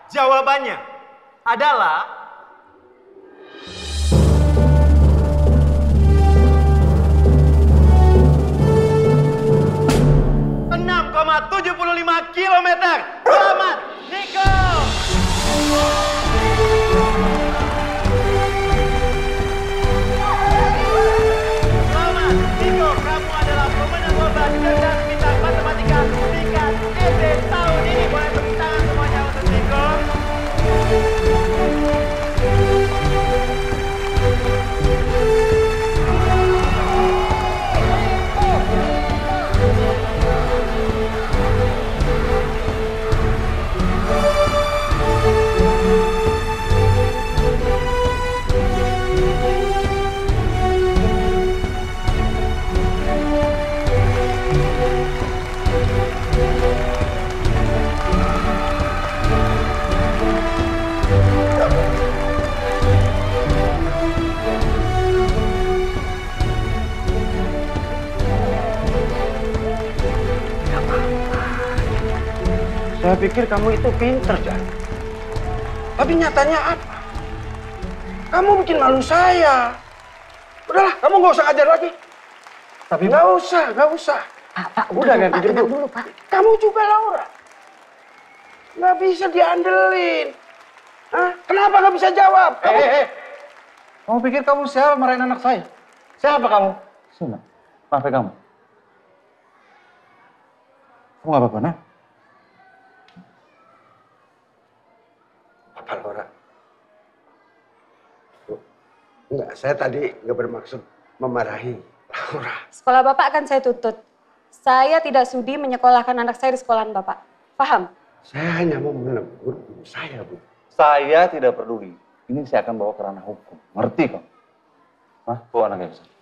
Jawabannya adalah 6,75 kilometer. Selamat, Niko! Selamat, Niko. Kamu adalah pemenang lomba cerdas bintang matematika tingkat SD tahun ini. Boleh tepuk tangan semuanya untuk Niko. Saya pikir kamu itu pinter, Jan. Tapi nyatanya apa? Kamu bikin malu saya. Udahlah, kamu nggak usah ngajar lagi. Tapi nggak usah. Pak, Udah ganti tenang dulu. dulu, Pak. Kamu juga, Laura. Nggak bisa diandelin. Hah? Kenapa nggak bisa jawab? Kamu... Kamu pikir kamu siapa marahin anak saya? Siapa kamu? Sina, maafin kamu. Kamu nggak apa-apa, nah? Apa, Laura? Enggak, saya tadi nggak bermaksud memarahi Laura. Sekolah Bapak akan saya tutup. Saya tidak sudi menyekolahkan anak saya di sekolahan Bapak. Paham? Saya hanya mau menegur guru saya, Bu. Saya tidak peduli. Ini saya akan bawa ke ranah hukum. Ngerti kok? Hah? Bawa anaknya ke sana.